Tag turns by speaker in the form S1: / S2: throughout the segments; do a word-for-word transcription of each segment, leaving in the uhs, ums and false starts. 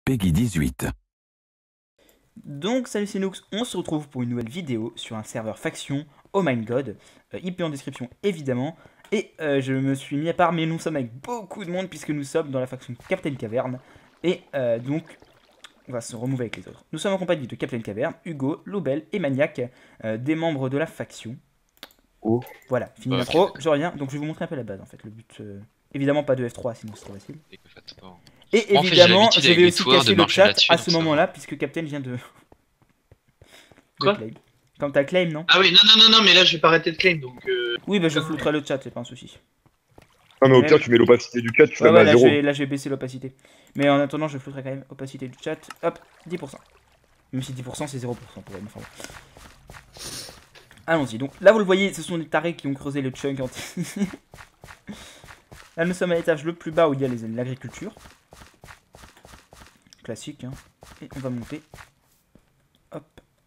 S1: Peggy dix-huit.
S2: Donc salut c'est Noux, on se retrouve pour une nouvelle vidéo sur un serveur faction, oh my god, euh, I P en description évidemment, et euh, je me suis mis à part, mais nous sommes avec beaucoup de monde puisque nous sommes dans la faction Captain Caverne, et euh, donc on va se remouver avec les autres. Nous sommes en compagnie de Captain Caverne, Hugo, Lobel et Maniac, euh, des membres de la faction.
S3: Oh.
S2: Voilà, fini
S4: Okay.
S2: l'intro, je reviens, donc je vais vous montrer un peu la base en fait, le but, euh, évidemment pas de F trois sinon c'est trop facile. Et
S4: Moi, en fait,
S2: évidemment,
S4: j'ai l'habitude
S2: je
S4: avec
S2: vais
S4: les
S2: aussi
S4: tours
S2: cacher
S4: de
S2: le
S4: marcher
S2: chat
S4: là-dessus,
S2: à
S4: donc
S2: ce
S4: ça va.
S2: moment-là, puisque Captain vient de... de
S3: Quoi
S2: claim. Quand t'as claim, non?
S3: Ah oui, non, non, non, non, mais là je vais pas arrêter de claim donc. Euh...
S2: Oui, bah je flouterai le chat, c'est pas un souci.
S5: Non mais au
S2: Mais-
S5: pire tu mets l'opacité du chat, tu
S2: Ouais,
S5: la
S2: ouais,
S5: mets
S2: là
S5: à
S2: je,
S5: zéro.
S2: vais, là je vais baisser l'opacité. Mais en attendant, je flouterai quand même opacité du chat. Hop, dix pour cent. Même si dix pour cent c'est zéro pour cent pour elle. Enfin, bon. Allons-y. Donc là, vous le voyez, ce sont des tarés qui ont creusé le chunk anti. Là, nous sommes à l'étage le plus bas où il y a les- l'agriculture. Classique, hein. Et on va monter. Hop.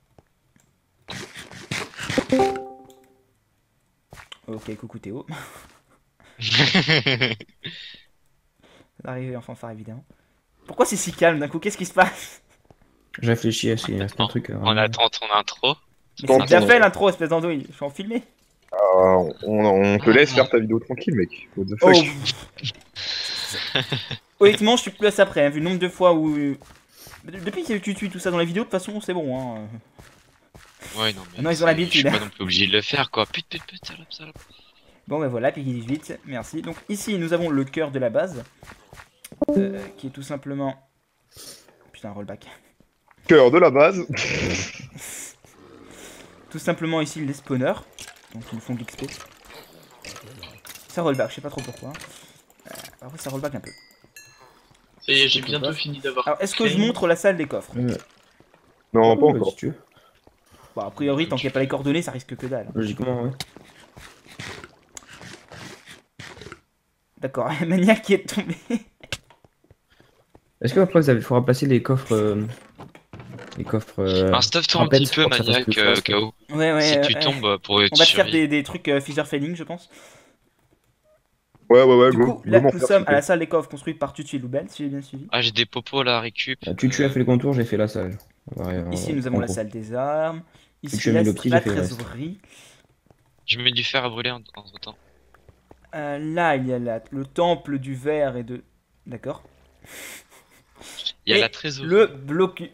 S2: Ok, coucou Théo. Arrivé en fanfare évidemment. Pourquoi c'est si calme d'un coup? Qu'est-ce qui se passe?
S6: Je réfléchis à s'il reste un truc. euh,
S4: On attend ton intro.
S2: Mais c'est
S5: Attends,
S2: déjà
S5: attends.
S2: fait l'intro, espèce d'andouille. Je suis en filmé.
S5: Ah, on, on te laisse faire ta vidéo tranquille mec. What the
S2: Oh.
S5: fuck.
S2: Honnêtement, je suis plus à ça près, hein, vu le nombre de fois où. Depuis que tu tues tout ça dans la vidéo, de toute façon, c'est bon. Hein.
S4: Ouais, non, mais.
S2: Ah non, ils ont
S4: c'est-
S2: l'habitude,
S4: Je suis
S2: hein.
S4: pas non plus obligé de le faire, quoi. Pute, pute, pute, salope, salope.
S2: Bon, bah voilà, Peggy dix-huit, merci. Donc ici, nous avons le cœur de la base, euh, qui est tout simplement. Putain, rollback.
S5: Cœur de la base.
S2: Tout simplement ici les spawners, donc ils nous font de l'X P. Ça rollback, je sais pas trop pourquoi. Euh, après, ça rollback un peu.
S3: Ça y est, j'ai bientôt fini d'avoir.
S2: Alors, est-ce que je
S3: claim.
S2: montre la salle des coffres?
S6: euh,
S5: Non, pas
S6: ouais,
S5: encore.
S6: si tu veux.
S2: Bon, a priori, tant qu'il n'y a pas les coordonnées, ça risque que dalle.
S6: Logiquement, ouais.
S2: D'accord, Maniac qui est tombé.
S6: Est-ce que après vous avez, faut remplacer les coffres, euh, les coffres. Euh,
S4: Un stuff-toi un
S6: trapèzes
S4: petit peu,
S6: pour que ça fasse
S4: maniaque,
S6: plus
S4: euh,
S6: fast.
S4: K O.
S2: Ouais, ouais.
S4: Si
S2: euh,
S4: tu
S2: euh,
S4: tombes euh, pour
S2: on
S4: être
S2: va te faire
S4: surveillé.
S2: des, des trucs euh, Fisher Failing, je pense.
S5: Ouais, ouais, ouais,
S2: Du
S5: go.
S2: coup,
S5: go
S2: là,
S5: m'en
S2: nous
S5: faire,
S2: sommes
S5: s'il te
S2: à la
S5: plaît.
S2: salle des coffres construite par Tutu et Loubel, si j'ai bien suivi.
S4: Ah, j'ai des popos là, récup.
S6: Ah, tu, tu as fait les contours, j'ai fait la salle. On va- on
S2: Ici,
S6: va-
S2: nous avons
S6: en
S2: la
S6: gros.
S2: salle des armes. Ici,
S6: Tu as
S2: la,
S6: mis le petit,
S2: la
S6: j'ai fait le reste.
S2: trésorerie.
S4: Je mets du fer à brûler en- entre temps.
S2: Euh, là, il y a la- le temple du verre et de... D'accord.
S4: Il y a
S2: Et
S4: la trésorerie.
S2: Le bloc...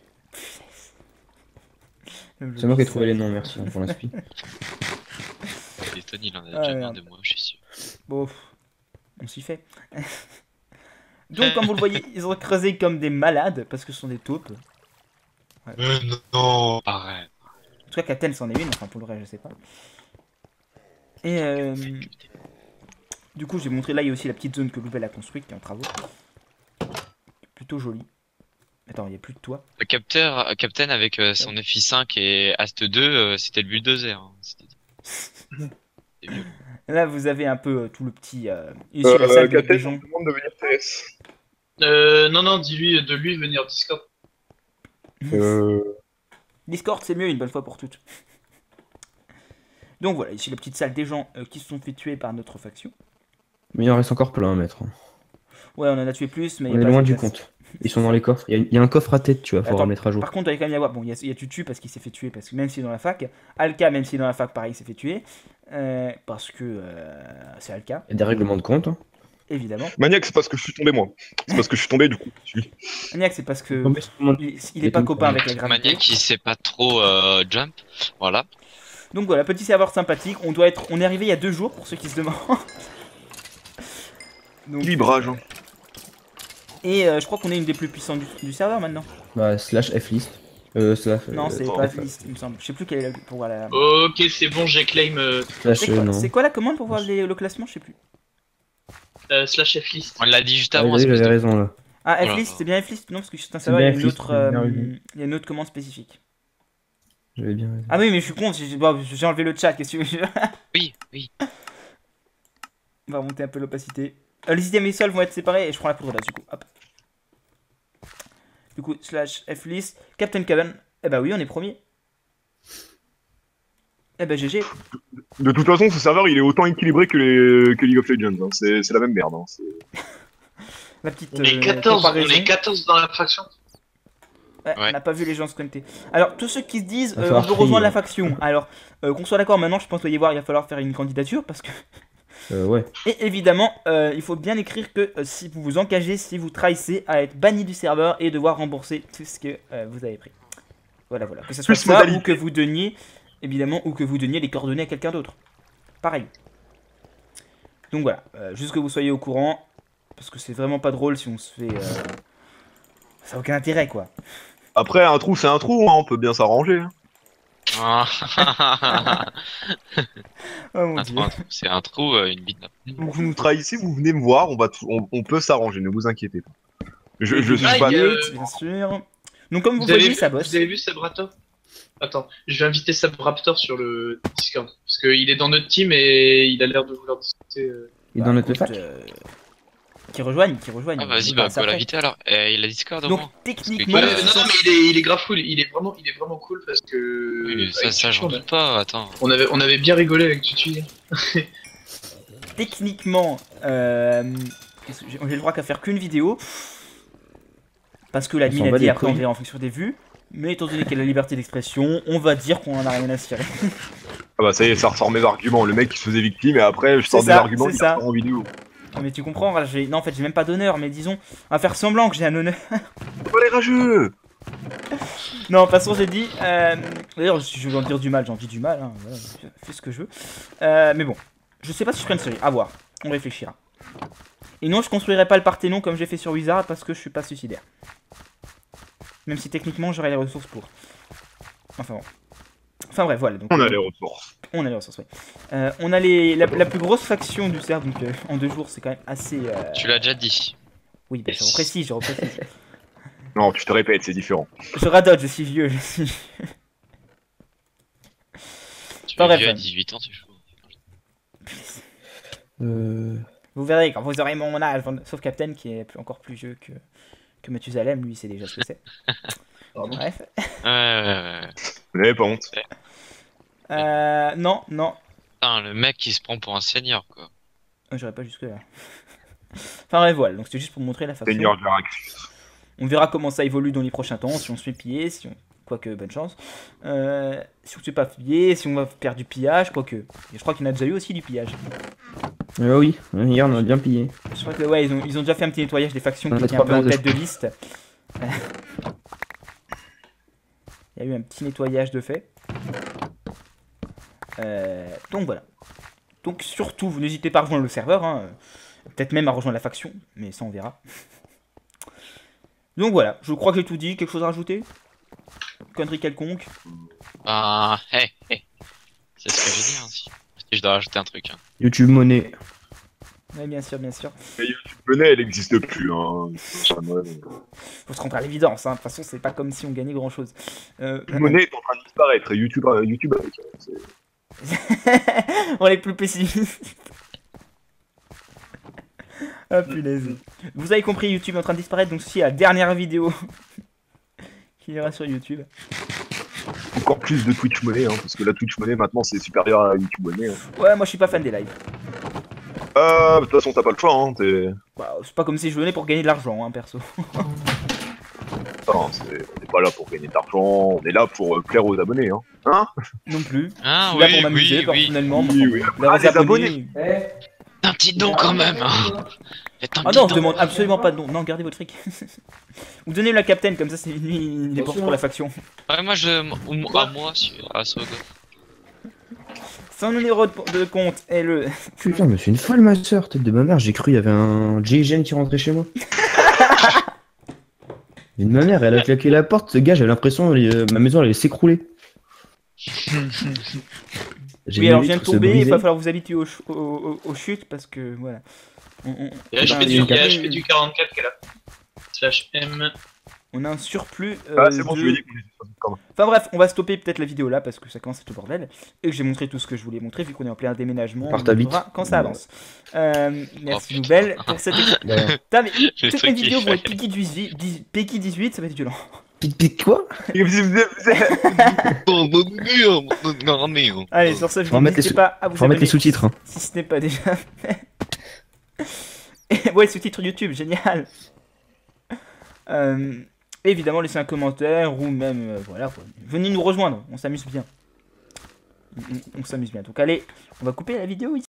S6: C'est moi qui ai trouvé les noms, merci hein, pour l'inspi.
S4: Et Tony, il en a
S2: Ah,
S4: déjà
S2: merde.
S4: marre de moi, je suis sûr.
S2: Bon, pff, on s'y fait. Donc, comme vous le voyez, ils ont creusé comme des malades, parce que ce sont des taupes.
S4: Euh, non, pareil.
S2: En tout cas, Captain c'en est une, enfin pour le reste, je sais pas. Et euh, du coup, j'ai montré là, il y a aussi la petite zone que Loubel a construite, qui est en travaux. Plutôt jolie. Attends, il n'y a plus de toit.
S4: Le capteur, euh, Captain avec euh, son F I cinq et Ast deux, euh, c'était le bulldozer. Hein. C'était- C'est vieux.
S2: Là, vous avez un peu euh, tout le petit... Euh, ici, la
S5: Euh,
S2: salle des,
S5: Captain,
S2: des
S5: on
S2: gens.
S5: te demande de venir T S.
S3: Euh, non, non, dis-lui de lui venir Discord.
S5: Euh...
S2: Discord, c'est mieux une bonne fois pour toutes. Donc voilà, ici la petite salle des gens euh, qui se sont fait tuer par notre faction.
S6: Mais il en reste encore plein à mettre.
S2: Ouais, on en a tué plus, mais... il
S6: On
S2: y a
S6: est
S2: pas
S6: loin
S2: assez
S6: du
S2: de place.
S6: compte. Ils sont dans les coffres. Il y, a- il y a un coffre à tête, tu vois, faudra
S2: Attends,
S6: le mettre à jour.
S2: Par contre, il va quand même y avoir. Bon, il y a, il y a Tutu parce qu'il s'est fait tuer, parce que même s'il est dans la fac. Alka, même s'il est dans la fac, pareil, il s'est fait tuer. Euh, parce que euh, c'est Alka,
S6: Il y a des règlements de compte. Hein.
S2: évidemment.
S5: Maniac, c'est parce que je suis tombé moi. C'est parce que je suis tombé du coup. Je suis-
S2: Maniac, c'est parce que.
S6: Tombé sur tout le monde.
S2: Il, il est pas copain avec la gravité.
S4: Maniac qui sait pas trop euh, jump. Voilà.
S2: Donc voilà, petit serveur sympathique. On doit être. On est arrivé il y a deux jours pour ceux qui se demandent. Donc,
S5: Équilibrage. hein.
S2: et euh, je crois qu'on est une des plus puissantes du, du serveur maintenant.
S6: Bah, slash F-list. Euh, slash.
S2: Non,
S6: euh,
S2: c'est
S5: attends,
S2: pas
S5: en fait.
S2: liste, il me semble. Je sais plus quelle est la. Pour voir la...
S3: Ok, c'est bon, j'ai claim euh,
S6: Slash,
S2: C'est
S6: euh,
S2: quoi,
S6: non.
S2: c'est quoi la commande pour voir les- le classement? Je sais plus.
S3: euh, slash F-list.
S4: On l'a dit juste
S6: Ah,
S4: avant.
S6: oui,
S4: espèce
S6: j'avais
S4: de-
S6: raison là.
S2: Ah,
S4: Voilà.
S2: F-list, c'est bien F-list? Non, parce que c'est un
S6: C'est
S2: serveur, il y a
S6: bien
S2: une
S6: F-list,
S2: autre,
S6: c'est bien
S2: euh,
S6: raison.
S2: il y a une autre commande spécifique.
S6: J'avais bien raison.
S2: Ah oui, mais je suis con, j'ai bon, j'ai enlevé le chat, qu'est-ce que tu veux?
S4: Oui, oui.
S2: On va remonter un peu l'opacité. Euh, les items et sols vont être séparés et je prends la poudre là du coup. Hop. Du coup, slash F-list. Captain Cabin. Eh bah oui, on est premier. Eh bah G G.
S5: De toute façon, ce serveur il est autant équilibré que, les... que League of Legends. Hein. C'est c'est la même merde. Hein. c'est-
S2: La petite
S3: On est
S2: euh,
S3: quatorze, on
S2: comparaison.
S3: est quatorze dans la fraction.
S2: Ouais,
S4: Ouais.
S2: on n'a pas vu les gens se connecter. Alors, tous ceux qui se disent,
S6: Va
S2: euh,
S6: falloir
S2: on veut rejoindre
S6: trier.
S2: la faction. Alors, euh, qu'on soit d'accord, maintenant, je pense qu'il va y voir, il va falloir faire une candidature parce que.
S6: Euh, ouais.
S2: Et évidemment, euh, il faut bien écrire que euh, si vous vous engagez, si vous trahissez, à être banni du serveur et devoir rembourser tout ce que euh, vous avez pris. Voilà, voilà. Que ce soit
S5: Plus
S2: ça
S5: modalité.
S2: ou que vous donniez, évidemment, ou que vous donniez les coordonnées à quelqu'un d'autre. Pareil. Donc voilà, euh, juste que vous soyez au courant, parce que c'est vraiment pas drôle si on se fait. Euh... Ça n'a aucun intérêt, quoi.
S5: Après, un trou, c'est un trou, hein, on peut bien s'arranger. hein.
S4: Ah.
S2: Oh mon
S4: Un
S2: dieu.
S4: trou, un trou. C'est un trou, euh, une bite.
S5: Donc, vous nous trahissez, vous venez me voir, on, va t- on, on peut s'arranger, ne vous inquiétez pas. Je, je suis
S3: Ah,
S5: pas.
S3: il y a-
S2: Vite, bien sûr. Donc comme vous,
S3: Vous avez,
S2: voyez,
S3: vu,
S2: ça bosse.
S3: vous avez vu Seb Raptor? Attends, je vais inviter Seb Raptor sur le Discord. Parce qu'il est dans notre team et il a l'air de vouloir discuter. euh.
S6: Et
S2: Bah,
S6: dans notre
S2: écoute,
S6: fac
S2: euh, Qui rejoignent, qui rejoignent.
S4: Ah,
S2: on
S4: vas-y,
S2: verra
S4: bah,
S2: ça
S4: go
S2: après.
S4: l'inviter alors. Eh, il a Discord au
S2: Donc
S4: moins.
S2: techniquement,
S3: Ouais,
S4: Euh,
S3: non, non, mais il est, il est grave cool. Il est vraiment, il est vraiment cool parce que.
S4: Oui, mais ça,
S3: avec
S4: ça, j'en
S3: Tutu,
S4: doute pas, attends.
S3: on avait, on avait bien rigolé avec Tutu.
S2: techniquement, euh, qu'est-ce que j'ai j'ai le droit qu'à faire qu'une vidéo. Parce que
S6: On
S2: l'admin
S6: s'en
S2: a
S6: bat
S2: dit
S6: les
S2: après on
S6: couilles.
S2: verra en fonction des vues. Mais étant donné qu'il y a la liberté d'expression, on va dire qu'on en a rien à cirer.
S5: Ah bah ça y est, ça ressort mes arguments. Le mec qui se faisait victime et après je sors
S2: C'est
S5: des
S2: ça,
S5: arguments
S2: c'est
S5: qui
S2: ça.
S5: ressortent en vidéo.
S2: Non, mais tu comprends, là, j'ai- non en fait j'ai même pas d'honneur, mais disons, on va faire semblant que j'ai un honneur.
S5: Oh les rageux!
S2: Non, de toute façon, j'ai dit. Euh... D'ailleurs, si je veux en dire du mal, j'en dis du mal. Hein, voilà, je fais ce que je veux. Euh, mais bon, je sais pas si je ferai une série. À voir. On réfléchira. Et non, je construirai pas le Parthénon comme j'ai fait sur Wizard parce que je suis pas suicidaire. Même si techniquement, j'aurais les ressources pour. Enfin bon. Enfin bref, voilà. Donc,
S5: On a les ressources.
S2: on a les ressources, oui. Euh, on a les, la, la plus grosse faction du serve, donc euh, en deux jours, c'est quand même assez. Euh...
S4: Tu l'as déjà dit.
S2: Oui, bah, je reprécise, je reprécise.
S5: Non, tu te répètes, c'est différent.
S2: Je radote, je suis vieux, je suis.
S4: Tu
S2: Pas
S4: es
S2: vrai,
S4: vieux à
S2: fan.
S4: dix-huit ans, tu joues.
S6: Euh...
S2: Vous verrez quand vous aurez mon âge, sauf Captain qui est plus- encore plus vieux que, que Mathusalem, lui il sait déjà ce que c'est.
S3: Pardon.
S2: Bref.
S4: Ouais, ouais, ouais. ouais.
S5: Vous n'avez pas honte.
S2: Euh, non, non,
S4: Putain, le mec qui se prend pour un seigneur, quoi.
S2: j'irai pas jusque là. Enfin bref, voilà, donc c'était juste pour montrer la faction.
S5: Seigneur Jarax.
S2: On verra comment ça évolue dans les prochains temps, si on se fait piller, si on... quoique bonne chance. Euh, si on se fait pas piller, si on va faire du pillage, quoique. Et je crois qu'il y en a déjà eu aussi du pillage.
S6: Euh, oui, hier on a bien pillé.
S2: Je crois que ouais, ils ont, ils ont déjà fait un petit nettoyage des factions
S6: On
S2: qui
S6: a
S2: étaient un
S6: trois
S2: peu en
S6: bases,
S2: tête
S6: je
S2: de liste. Il y a eu un petit nettoyage de fait. Euh, donc voilà. Donc surtout, vous n'hésitez pas à rejoindre le serveur, hein. Peut-être même à rejoindre la faction, mais ça on verra. Donc voilà, je crois que j'ai tout dit. Quelque chose à rajouter? Connerie quelconque?
S4: Ben, hé, hé. C'est ce que j'ai dit, hein, si. Si je dois rajouter un truc. Hein.
S6: YouTube monnaie.
S2: Oui, bien sûr, bien sûr.
S5: Venez, elle n'existe plus. Hein.
S2: Faut se rendre à l'évidence, hein. De toute façon, c'est pas comme si on gagnait grand chose. Euh,
S5: Monnaie est en train de disparaître. Et YouTube, euh, YouTube avec. euh, c'est-
S2: on est plus pessimiste. Ah punaise. Vous avez compris, YouTube est en train de disparaître, donc ceci est la dernière vidéo qui ira sur YouTube.
S5: Encore plus de Twitch monnaie, hein, parce que la Twitch monnaie maintenant c'est supérieur à YouTube monnaie. Hein.
S2: Ouais, moi je suis pas fan des lives.
S5: Euh, de toute façon t'as pas le choix, hein, t'es.
S2: Bah, c'est pas comme si je venais pour gagner de l'argent, hein, perso.
S5: Enfin, c'est- on n'est pas là pour gagner de l'argent, on est là pour euh, plaire aux abonnés. Hein. Hein
S2: Non plus.
S4: Ah,
S2: Je suis là
S4: oui,
S2: pour m'amuser,
S4: oui, oui.
S2: personnellement.
S5: Oui, oui.
S2: Leurs
S5: Ah, les
S2: abonnés.
S4: Un petit don quand même, hein. Faites un
S2: Ah
S4: petit
S2: non, je
S4: don.
S2: demande absolument pas de don. Non, gardez votre fric. Ou donnez-le à Captain, comme ça c'est lui, il dépense pour la faction.
S4: Ouais, moi, je. ou- À moi, sur à Sogo.
S2: Son numéro de, de compte est le.
S6: Putain, mais c'est une folle ma soeur, tête de ma mère. J'ai cru il y avait un J G N qui rentrait chez moi. Et de ma mère, elle a claqué la porte, ce gars, j'avais l'impression que ma maison allait s'écrouler. J'ai
S2: Oui,
S6: vu
S2: alors
S6: les
S2: je viens de
S6: trucs se
S2: tomber, il
S6: briser.
S2: va falloir vous habituer aux, ch- aux, aux- aux chutes parce que voilà. On, on-
S3: Il y a
S2: on a
S3: H P
S2: un-
S3: du, il y a
S2: un-
S3: H P du quarante-quatre qui est là. Slash M.
S2: on a un surplus. euh,
S5: Ah, c'est bon,
S2: de-
S5: tu lui as dit qu'on était sur Discord.
S2: Enfin bref, on va stopper peut-être la vidéo là parce que ça commence à être le bordel et que j'ai montré tout ce que je voulais montrer vu qu'on est en plein déménagement.
S6: Par
S2: on
S6: ta
S2: le
S6: bite.
S2: verra quand ça avance. Euh, merci
S4: Oh,
S2: Nouvelle pour cette.
S6: Bah,
S2: Putain, mais
S4: Le
S2: toutes mes
S4: truc qui
S2: vidéos vont
S4: fait.
S2: être Peggy dix-huit, dix- Peggy dix-huit, ça va être violent.
S6: Pique pique quoi?
S2: Allez, sur ce, je
S6: Faut
S2: vous
S6: remettre les
S2: n'hésitez
S6: sous-
S2: pas à vous
S6: Faut remettre
S2: abonner
S6: les sous-titres. Hein.
S2: si ce n'est pas déjà fait. Et ouais, sous-titres YouTube, génial. Euh, évidemment, laissez un commentaire ou même, euh, voilà, quoi. Venez nous rejoindre, on s'amuse bien. On, on s'amuse bien. Donc allez, on va couper la vidéo ici.